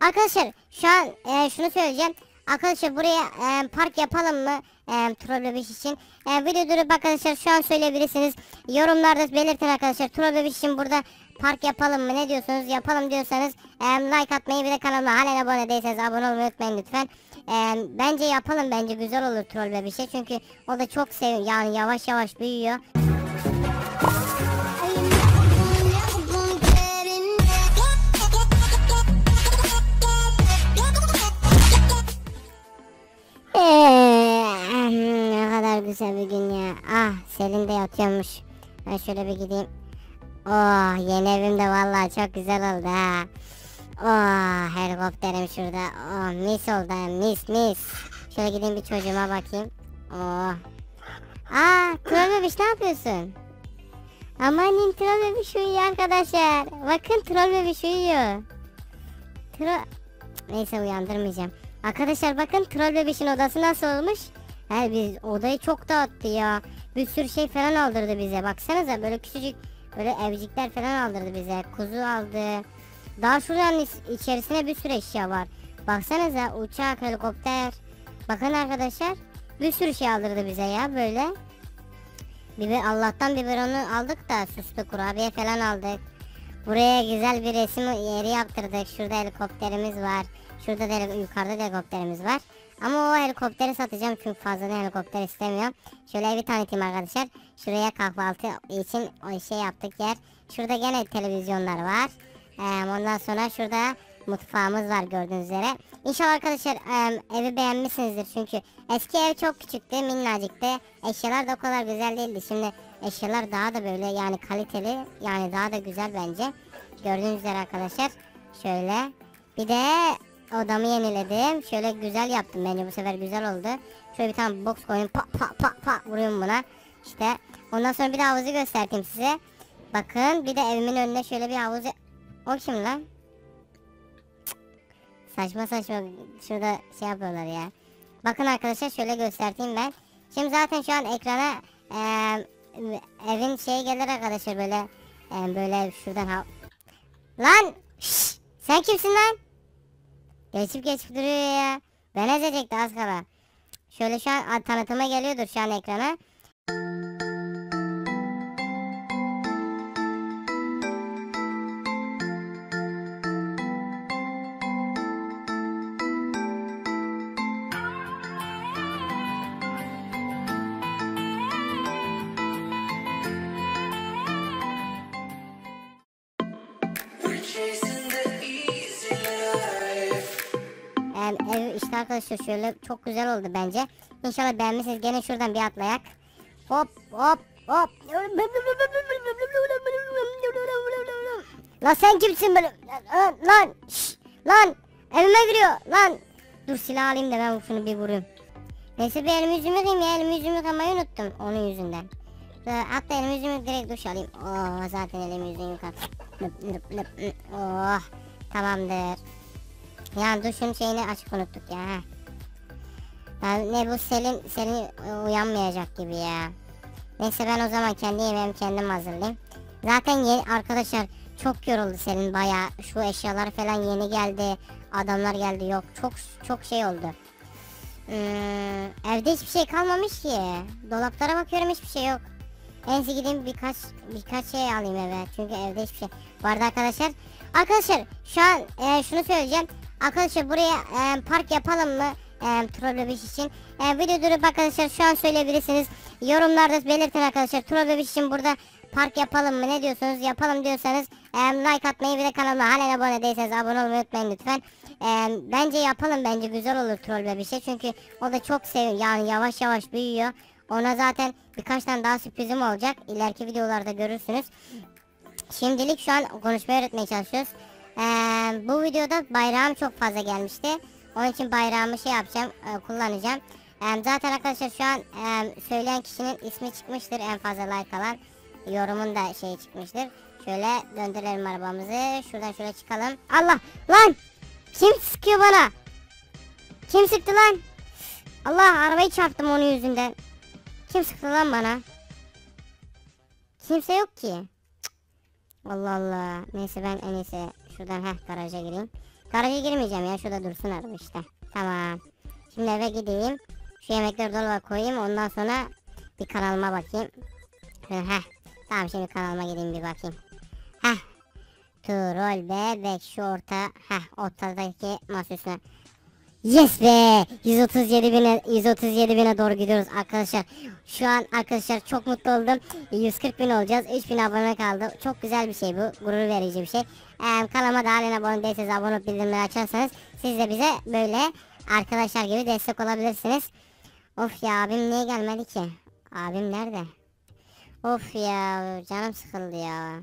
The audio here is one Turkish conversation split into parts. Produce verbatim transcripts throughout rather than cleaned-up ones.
Arkadaşlar şu an e, şunu söyleyeceğim. Arkadaşlar buraya e, park yapalım mı? E, Troll Bebiş için. E, video durup arkadaşlar şu an söyleyebilirsiniz. Yorumlarda belirtin arkadaşlar. Troll Bebiş için burada park yapalım mı? Ne diyorsunuz? Yapalım diyorsanız e, like atmayı, bir de kanalıma halen abone değilseniz abone olmayı unutmayın lütfen. E, bence yapalım, bence güzel olur Troll Bebiş'e. Çünkü o da çok seviyor. Yani yavaş yavaş büyüyor. Ne kadar güzel bir gün ya. Ah, Selin de yatıyormuş. Ben şöyle bir gideyim. Oh, yeni evim de vallahi çok güzel oldu ha. Oh, helikopterim şurada. Oh, mis oldu ha, mis mis. Şöyle gideyim bir çocuğuma bakayım. Oh. Aa, Troll Bebiş ne yapıyorsun? Amanin, Troll Bebiş uyuyor arkadaşlar. Bakın, Troll Bebiş uyuyor. Troll... Neyse, uyandırmayacağım. Arkadaşlar bakın, Troll Bebiş'in odası nasıl olmuş? He, biz odayı çok dağıttı ya. Bir sürü şey falan aldırdı bize. Baksanıza, böyle küçücük böyle evcikler falan aldırdı bize. Kuzu aldı. Daha şuranın içerisine bir sürü eşya var. Baksanıza, uçak, helikopter. Bakın arkadaşlar, bir sürü şey aldırdı bize ya böyle. Biber, Allah'tan biberonu aldık da süslü kurabiye falan aldık. Buraya güzel bir resim yeri yaptırdık. Şurada helikopterimiz var. Şurada da yukarıda da helikopterimiz var. Ama o helikopteri satacağım çünkü fazladan helikopter istemiyorum. Şöyle bir tanıtayım arkadaşlar. Şuraya kahvaltı için o şey yaptık yer. Şurada gene televizyonlar var. Ee, ondan sonra şurada mutfağımız var gördüğünüz üzere. İnşallah arkadaşlar e, evi beğenmişsinizdir çünkü eski ev çok küçüktü, minnacıktı. Eşyalar da o kadar güzel değildi. Şimdi eşyalar daha da böyle yani kaliteli, yani daha da güzel bence. Gördüğünüz üzere arkadaşlar. Şöyle bir de odamı yeniledim. Şöyle güzel yaptım, bence bu sefer güzel oldu. Şöyle bir tane box koyayım, pa pa pa pa vuruyorum buna. İşte ondan sonra bir de havuzu göstereyim size. Bakın, bir de evimin önüne şöyle bir havuz. O kim lan? Saçma saçma şurada şey yapıyorlar ya. Bakın arkadaşlar, şöyle göstereyim ben. Şimdi zaten şu an ekrana e, evin şeyi gelir arkadaşlar, böyle e, böyle şuradan ha. Lan şş, sen kimsin lan? Geçip geçip duruyor ya. Ben ezecekti az kala. Şöyle şu an tanıtıma geliyordur şu an ekrana. Ev işte arkadaşlar, şöyle çok güzel oldu bence. İnşallah beğenmişsiniz. Gene şuradan bir atlayak. Hop hop hop. Lan sen kimsin böyle? Lan lan şş, lan evime giriyor lan. Dur, silah alayım da ben şunu bir vurayım. Neyse, bir elimi yüzümü yıkayayım ya. Elimi yüzümü yıkamayı unuttum onun yüzünden. Hatta elimi yüzümü direkt duş alayım. Oh, zaten elimi yüzümü yıkadım. Oh, tamamdır. Yani duşun şeyini açık unuttuk ya. Yani ne bu Selin, Selin uyanmayacak gibi ya. Neyse, ben o zaman kendi yemeğimi kendim hazırlayayım. Zaten yeni arkadaşlar, çok yoruldu Selin bayağı. Şu eşyalar falan yeni geldi. Adamlar geldi, yok çok çok şey oldu. Hmm, evde hiçbir şey kalmamış ki. Dolaplara bakıyorum, hiçbir şey yok. En iyisi gideyim birkaç birkaç şey alayım eve. Çünkü evde hiçbir şey. Bu arada arkadaşlar. Arkadaşlar şu an e, şunu söyleyeceğim. Arkadaşlar buraya e, park yapalım mı? E, Troll Bebiş için. E, video durup arkadaşlar şu an söyleyebilirsiniz. Yorumlarda belirtin arkadaşlar. Troll Bebiş için burada park yapalım mı? Ne diyorsunuz? Yapalım diyorsanız e, like atmayı, bir de kanalıma halen abone değilseniz abone olmayı unutmayın lütfen. E, bence yapalım, bence güzel olur Troll Bebiş'e. Çünkü o da çok seviyor. Yani yavaş yavaş büyüyor. Ona zaten birkaç tane daha sürprizim olacak. İleriki videolarda görürsünüz. Şimdilik şu an konuşmayı öğretmeye çalışıyoruz. Ee, bu videoda bayrağım çok fazla gelmişti. Onun için bayrağımı şey yapacağım, e, kullanacağım. E, zaten arkadaşlar şu an e, söyleyen kişinin ismi çıkmıştır, en fazla like alan. Yorumun da şeyi çıkmıştır. Şöyle döndürelim arabamızı. Şuradan şöyle çıkalım. Allah lan! Kim sıkıyor bana? Kim sıktı lan? Allah, arabayı çarptım onun yüzünden. Kim sıktı lan bana? Kimse yok ki. Cık. Allah Allah. Neyse, ben en iyisi şuradan heh garaja gireyim. Garaja girmeyeceğim ya, şurada dursun araba işte. Tamam. Şimdi eve gideyim. Şu yemekleri dolaba koyayım, ondan sonra bir kanalıma bakayım. Heh. Tamam, şimdi kanalıma gideyim bir bakayım. Heh. Troll bebek şu orta. Heh, ortadaki masa üstüne. Yes be! yüz otuz yedi bine yüz otuz yedi bine doğru gidiyoruz arkadaşlar. Şu an arkadaşlar çok mutlu oldum. yüz kırk bin olacağız. üç bin abone kaldı. Çok güzel bir şey bu. Gurur verici bir şey. Ee, kanalıma da halen abone değilseniz abone olup bildirimleri açarsanız siz de bize böyle arkadaşlar gibi destek olabilirsiniz. Of ya, abim niye gelmedi ki? Abim nerede? Of ya, canım sıkıldı ya.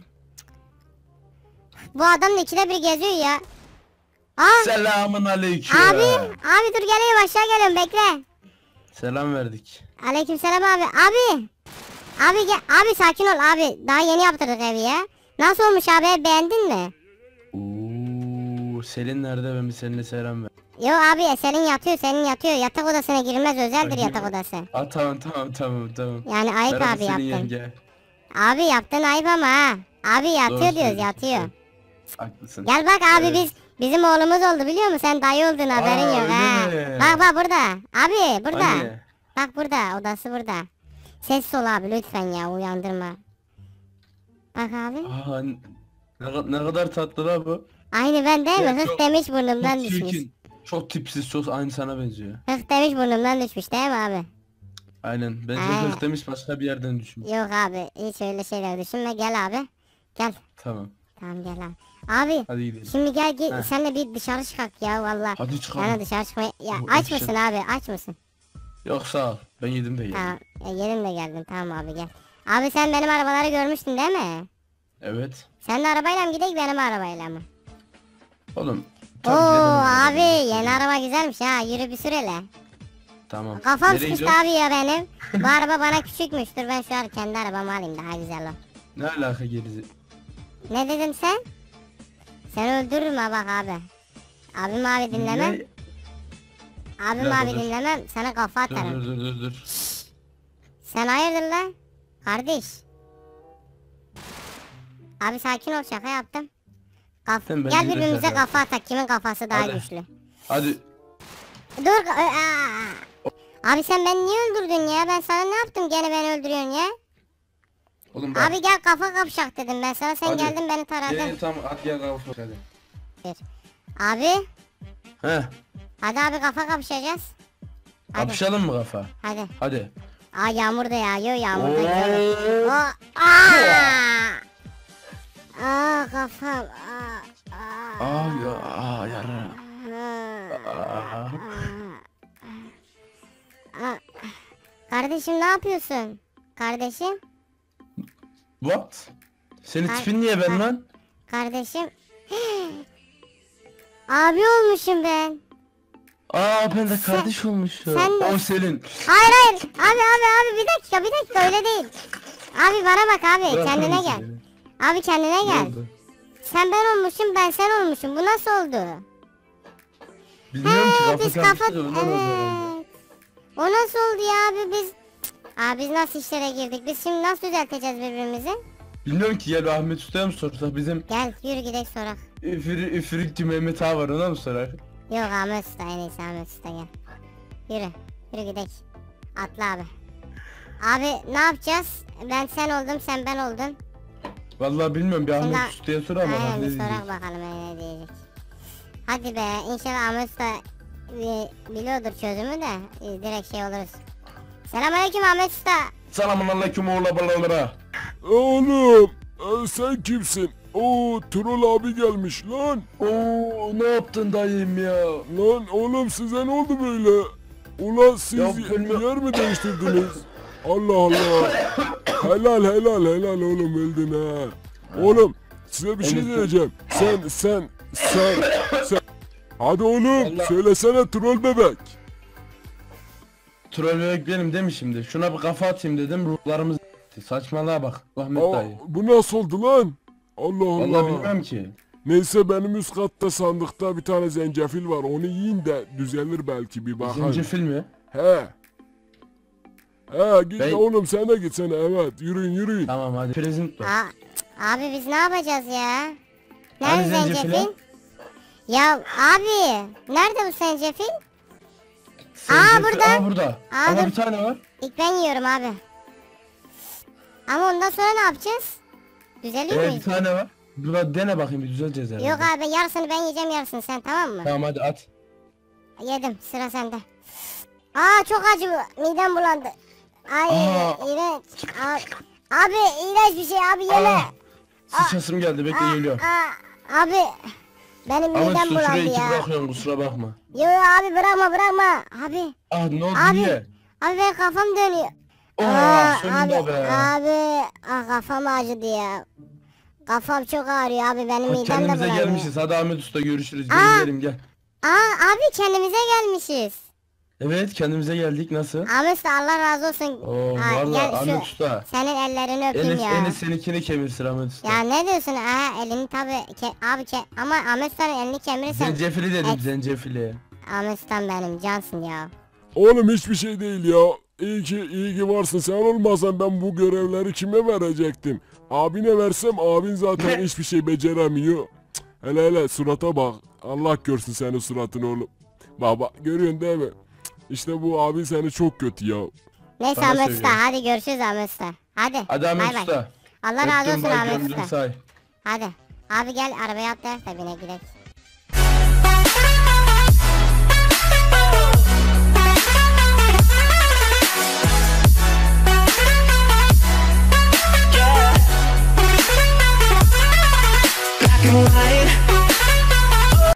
Bu adam da ikide bir geziyor ya. Aa, Selamun aleyküm. abi, abi dur geliyorum, aşağı geliyorum, bekle. Selam verdik. Aleykümselam abi. Abi. Abi gel, abi sakin ol abi. Daha yeni yaptırdık evi ya. Nasıl olmuş abi, beğendin mi? Oo, Selin nerede? Ben bir seninle selam ver. Yo abi, senin yatıyor, senin yatıyor. Yatak odasına girilmez, özeldir yatak odası. Aa, tamam tamam tamam tamam. Yani ayıp Merhaba abi Selin yaptın. yenge. Abi yaptın ayıp ama ha. Abi yatıyor Doğru diyoruz, söylüyorsun. yatıyor. Haklısın. Gel bak abi, Evet. biz bizim oğlumuz oldu biliyor musun? Sen dayı oldun, haberin Aa, yok ha. öyle mi? Bak bak burada. Abi burada. Hani? Bak burada, odası burada. Ses ol abi lütfen ya, uyandırma. Bak abi. Aa, ne, ne kadar tatlı la bu. Aynı ben değil mi? Evet, Hıh çok- demiş burnumdan Çok düşmüş. çirkin. Çok tipsiz, çok aynı sana benziyor. Hıh demiş burnumdan düşmüş değil mi abi? Aynen. Bence Aynen. hıh demiş başka bir yerden düşmüş. Yok abi, hiç öyle şeyler düşünme, gel abi. Gel. Tamam. Tamam gel abi. Abi Hadi gidelim. şimdi gel git Heh. senle bir dışarı çıkak ya valla. Hadi çıkalım. Yani dışarı çıkmaya... Ya Bu aç işe- mısın abi, aç mısın? Yok sağ ol. Ben yedim de yedim. Tamam, e, yedim de geldim, tamam abi gel. Abi sen benim arabaları görmüştün değil mi? Evet. Sen de arabayla mı gidelim, benim arabayla mı? Oğlum. Oo tabii gidelim. abi, yeni araba güzelmiş ha, yürü bir sür hele. Tamam. Kafam Nereye sıkıştı gidiyorsun? abi ya benim. Bu araba bana küçükmüş, dur ben şu an kendi arabamı alayım, daha güzel o. Ne alaka gerizi? Ne dedin sen? Sen öldürürüm ha bak abi. Abim abi dinlemem. Ne? Abim Bir dakika, abi dur. dinlemem. Sana kafa Dur atarım. dur dur dur dur. Sen hayırdır lan? Kardeş. Abi sakin ol, şaka yaptım. Kaf Sen bence Gel de birbirimize şaka kafa atak. Kimin kafası daha Hadi. güçlü? Hadi. Dur. Ö- aa. Abi sen beni niye öldürdün ya? Ben sana ne yaptım, gene beni öldürüyorsun ya? Oğlum bak. Abi gel kafa kapışak dedim ben sana. Sen Hadi. geldin beni taradın. Gel tamam hadi gel kavuşma hadi. Abi. Heh. Hadi abi kafa kapışacağız. Hadi. Kapışalım mı kafa? Hadi. Hadi. Aa yağmur da yağıyor, yağmur da Oo. güzel. Oo. Aa. Aa kafam. Aa. Aa. Aa ya aa yara. Aa. Aa. Aa. Kardeşim ne yapıyorsun? Kardeşim? What? Senin Kar- tipin niye ben kar- lan? Kardeşim? Abi olmuşum ben. Aa ben de kardeş olmuşum. sen de- O Selin. Hayır hayır. Abi abi abi bir dakika bir dakika, öyle değil. Abi bana bak abi, Bırakır kendine mısın gel. beni? Abi kendine Ne gel. oldu? Sen ben olmuşum, ben sen olmuşum. Bu nasıl oldu? Bilmiyorum ki He, kafa biz kafa... karıştı da ondan oldu herhalde. Evet. O nasıl oldu ya abi, biz... Abi biz nasıl işlere girdik? Biz şimdi nasıl düzelteceğiz birbirimizi? Bilmiyorum ki gel Ahmet Usta'ya mı sorsak bizim Gel yürü gidelim sorak. üfürü, üfürükçü Mehmet Ağa var ona mı sorar? Yok Ahmet Usta, en iyisi Ahmet Usta gel. Yürü. Yürü gidelim. Atla abi. Abi ne yapacağız? Ben sen oldum, sen ben oldum. Vallahi bilmiyorum bir Şimdi- Ahmet Usta'ya sor ama Aynen ne bir sorak diyecek? bakalım ne diyecek. Hadi be, inşallah Ahmet Usta e, biliyordur çözümü de e, direkt şey oluruz. Selamünaleyküm Ahmet Usta. Selamun aleyküm oğla balalara. Oğlum e, sen kimsin? Oo Troll abi gelmiş lan. Oo ne yaptın dayım ya? Lan oğlum size ne oldu böyle? Ulan siz Ya y- bilmiyorum. yer mi değiştirdiniz? Allah Allah. Helal helal helal oğlum öldün ha. Oğlum size bir şey Evet. diyeceğim. Sen sen sen sen. Hadi oğlum Vallahi- söylesene troll bebek. Troll bebek benim değil mi şimdi? Şuna bir kafa atayım dedim ruhlarımız gitti. Saçmalığa bak Ahmet Aa, dayı. bu nasıl oldu lan? Allah Allah. Vallahi bilmem ki. Neyse benim üst katta sandıkta bir tane zencefil var. Onu yiyin de düzelir belki bir bakın. Zencefil mi? He. He git Ben- oğlum sen de gitsene evet yürüyün yürüyün. Tamam hadi. Prezent var. Aa, abi biz ne yapacağız ya? Hani Nerede zencefili? zencefil? Ya abi nerede bu zencefil? Zencefil- burada. Aa burada. Aa, Ama dur. bir tane var. İlk ben yiyorum abi. Ama ondan sonra ne yapacağız? Düzeliyor Evet muyuz? bir tane var. Burada dene bakayım bir düzeleceğiz herhalde. Yok abi yarısını ben yiyeceğim yarısını sen tamam mı? Tamam hadi at. Yedim sıra sende. Aa çok acı bu. Midem bulandı. Ay Aa. iğrenç. Abi, abi iğrenç bir şey abi yeme. Aa, sıçrasım geldi bekle Aa, geliyor. aa, abi benim Ama midem şu bulandı şuraya iki ya. bırakıyorum kusura bakma. Yo yo abi bırakma bırakma. Abi Ah ne oldu Abi. niye? abi ben kafam dönüyor. Aa, Aa, sonunda abi be. abi ah kafam acıdı ya. Kafam çok ağrıyor abi benim Bak, midem de kendimize bulanıyor. gelmişiz. Hadi Ahmet Usta görüşürüz. Aa. Gelin gelin gel. Aa abi kendimize gelmişiz. Evet kendimize geldik nasıl? Ahmet Usta Allah razı olsun. Oo Aa, valla gel şu- Ahmet Usta. Senin ellerini öpeyim Enes, ya. Enes seninkini kemirsin Ahmet Usta. Ya ne diyorsun? Aa elini tabi ke- abi ke ama Ahmet Usta'nın elini kemirirsen Zencefili dedim Et. zencefili. Ahmet Usta'm benim cansın ya. Oğlum hiçbir şey değil ya. İyi ki iyi ki varsın. Sen olmasan ben bu görevleri kime verecektim? Abine versem abin zaten hiçbir şey beceremiyor. Cık, hele hele surata bak. Allah görsün senin suratını oğlum. Baba görüyorsun değil mi? Cık, İşte bu abin seni çok kötü ya. Neyse Sana Ahmet Usta söylüyorum. hadi görüşürüz Ahmet Usta. Hadi. Hadi Ahmet bay bay. Usta. Allah razı Öptüm, olsun bay, Ahmet gömdüm, Usta. say. Hadi. Abi gel arabaya atla da bine gidelim.